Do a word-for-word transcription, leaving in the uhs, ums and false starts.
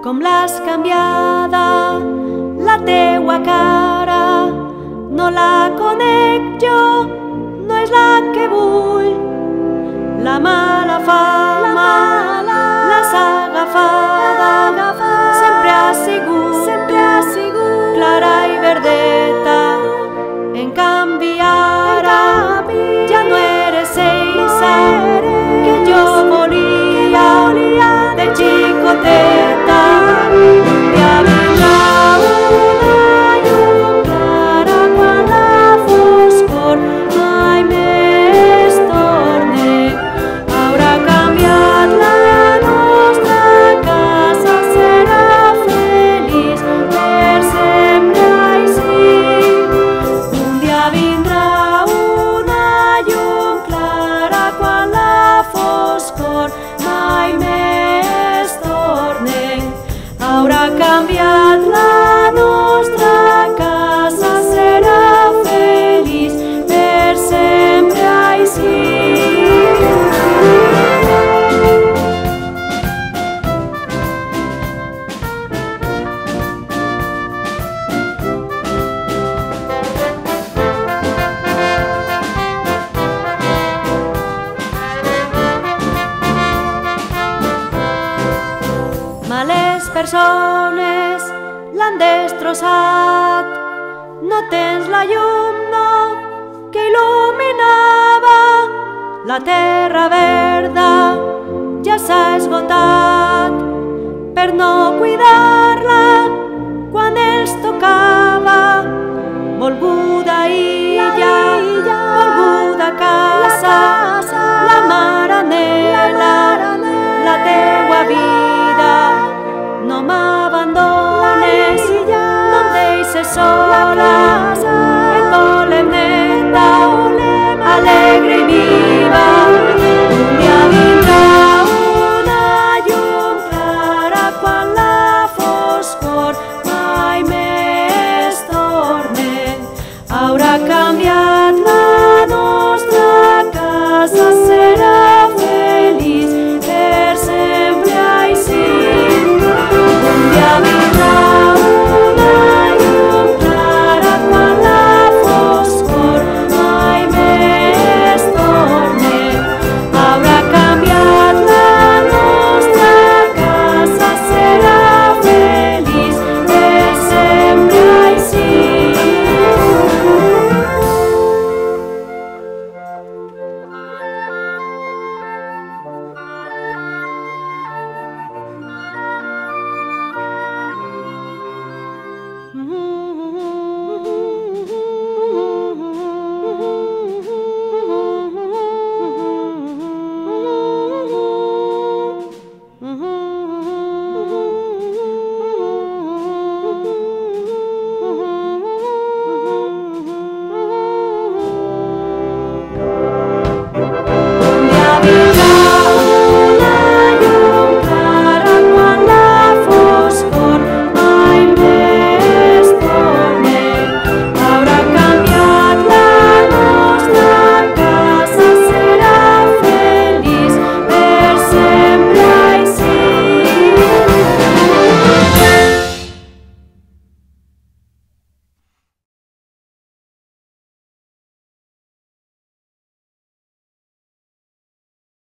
com l'has canviada, la teua cara. No la conec jo, no és la que vull. La mala fama l'has agafada, sempre ha sigut, sempre ha sigut clara i verdeta. En canvi ara ja no eres esa que jo volia de xicoteta. Ja vindrà una llum clara quan la foscor mai més torne. Haurà canviat la nostra casa, serà feliç per sempre així. Un dia vindrà una llum clara quan la foscor mai més torne. Haurà canviat la nostra casa, serà feliç per sempre així. Males persones l'han destrossat. No tens la llum, no, que il·luminava la terra verda. Ja s'ha esgotat per no cuidar-la quan els tocava. Volguda illa, volguda casa, la mar anhela la teua vida. No m'abandones, no em deixes sol.